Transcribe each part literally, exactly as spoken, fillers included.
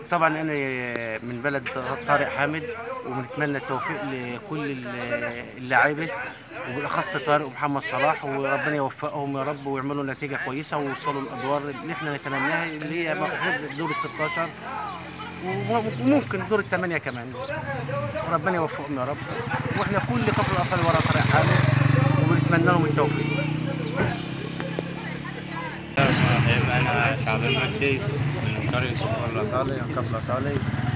طبعا انا من بلد طارق حامد، وبنتمنى التوفيق لكل اللاعيبه، وبالاخص طارق ومحمد صلاح، وربنا يوفقهم يا رب ويعملوا نتيجه كويسه ويوصلوا الادوار اللي احنا نتمناها، اللي هي غير دور ال ستاشر وممكن دور الثمانيه كمان. وربنا يوفقهم يا رب، واحنا كل كفر الاصالي ورا طارق حامد وبنتمنى لهم التوفيق. هيبقى انا شعبان مجدي من قرية كفر الأصالي كفر الأصالي،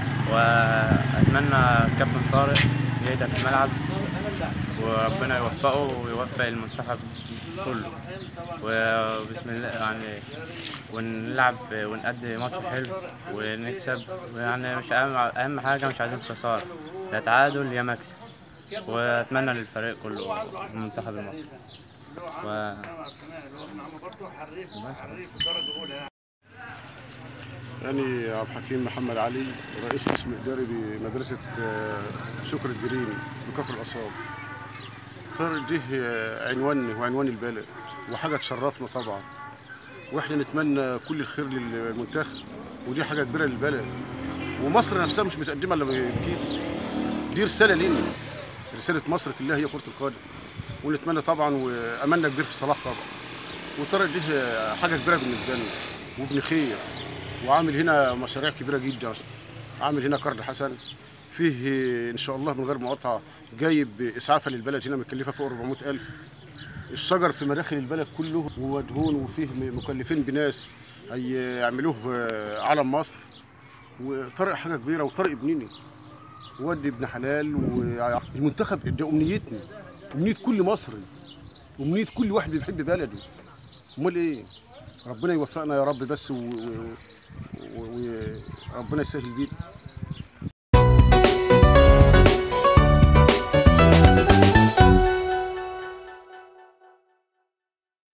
واتمنى كابتن طارق يهدى في الملعب وربنا يوفقه ويوفق المنتخب كله، وبسم الله يعني ونلعب ونأدي ماتش حلو ونكسب، يعني مش اهم اهم حاجه مش عايزين خساره، لا تعادل يا مكسب، واتمنى للفريق كله المنتخب المصري. و... أنا عبد الحكيم محمد علي، رئيس قسم إداري بمدرسة شكر الدريمي بكفر الأصالي. طارق دي عنواني وعنوان البلد وحاجة تشرفنا طبعا، واحنا نتمنى كل الخير للمنتخب، ودي حاجة كبيرة للبلد، ومصر نفسها مش متقدمة إلا بكده. دي رسالة لنا، رسالة مصر كلها هي كرة القدم، ونتمنى طبعا وأملنا كبير في صلاح طبعا. وطارق دي حاجة كبيرة بالنسبة لنا وابن خير، وعامل هنا مشاريع كبيره جدا. عامل هنا قرض حسن فيه ان شاء الله من غير مقاطعه، جايب اسعافه للبلد هنا مكلفه فوق أربعمائة ألف. الشجر في مداخل البلد كله ومدهون، وفيه مكلفين بناس هيعملوه علم مصر. وطارق حاجه كبيره، وطارق ابنني وودي ابن حلال، والمنتخب ده امنيتنا، امنيه كل مصري، امنيه كل واحد بيحب بلده. امال ايه؟ ربنا يوفقنا يا رب بس، وربنا يسهل بينا.